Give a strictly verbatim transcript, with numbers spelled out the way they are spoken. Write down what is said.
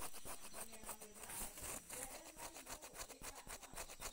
Yeah, but I, that, that's how you know it. It got close.